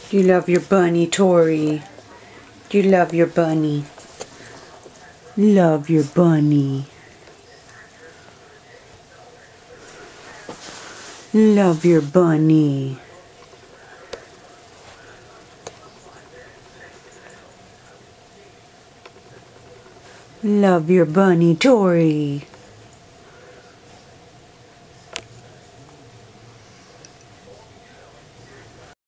Do you love your bunny, Tory? Do you love your bunny? Love your bunny. Love your bunny. Love your bunny, Tory.